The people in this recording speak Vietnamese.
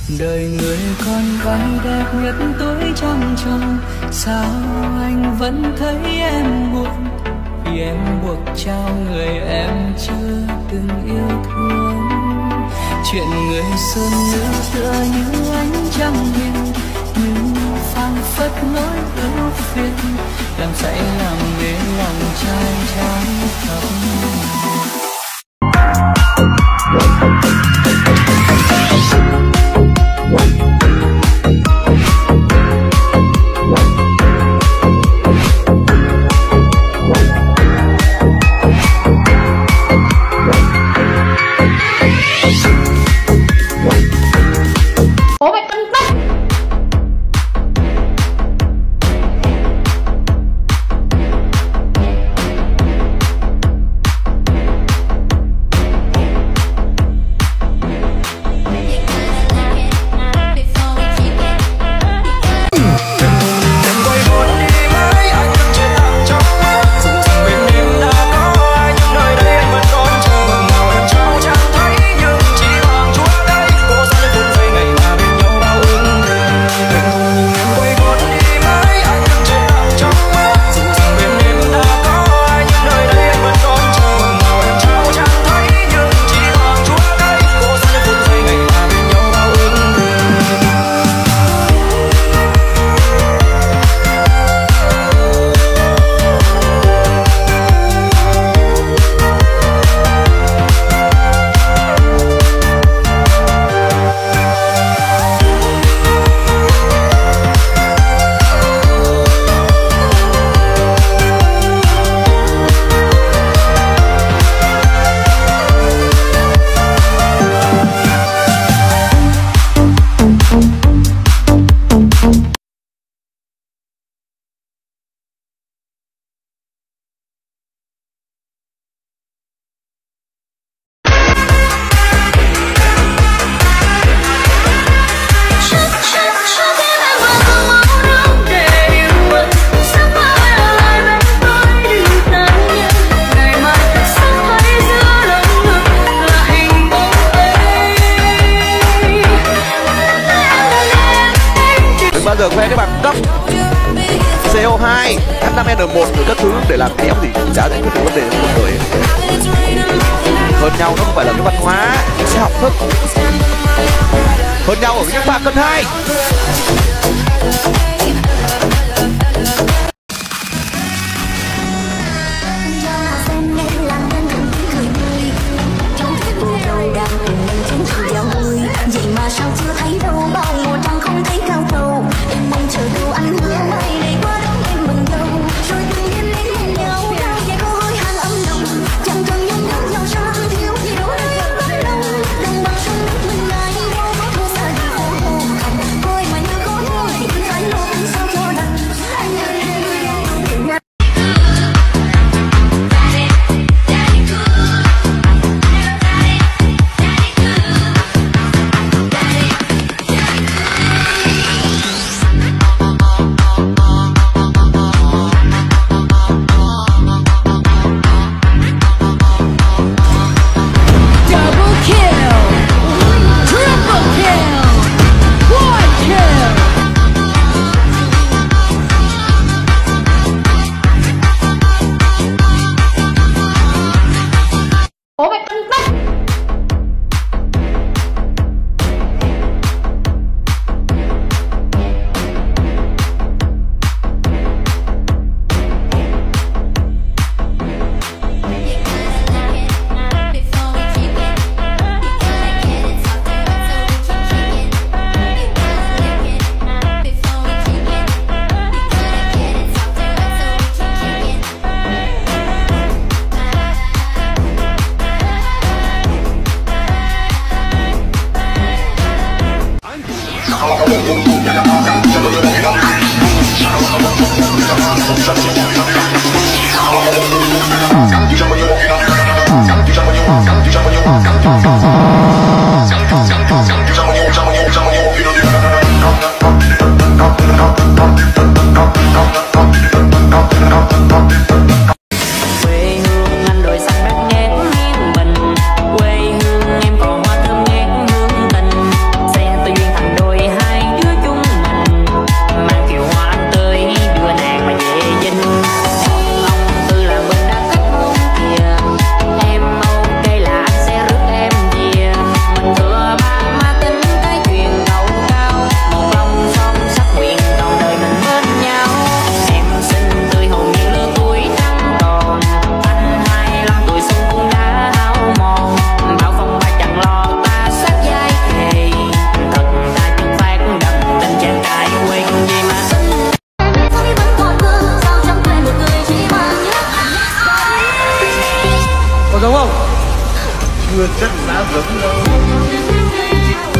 Đời người con gái đẹp nhất tuổi trăng tròn, sao anh vẫn thấy em buồn, vì em buộc trao người em chưa từng yêu thương. Chuyện người xuân nữ tựa như ánh trăng hiền, nhưng phảng phất nỗi ưu phiền, làm say làm mê lòng trai trái thấp. Bao giờ khoe cái bằng cấp CO2, H5N1 rồi các thứ để làm kéo thì đã giải quyết được vấn đề của mọi người. Hơn nhau nó không phải là cái văn hóa, cái học thức. Hơn nhau ở những bạn cân hai. Vậy mà sao chưa thấy đâu, bao mùa trăng không thấy cao cầu. Em mong chờ đâu anh hứa mai này qua đón em mừng đâu. Rồi tự nhiên đến bên nhau, về câu hối hận âm thầm. Chẳng cần nhung nhớ nhau sao thương thiếu gì đâu nơi em bắt đầu. Đồng bằng sông nước mình lại đâu có thua xa đi phố hồ. Thôi mà như có thôi thì phải luôn sao cho đành. Anh ơi em ơi. Quê hương em có hoa thơm ngát hương tình, xe tôi duyên thẳng xa vững lâu.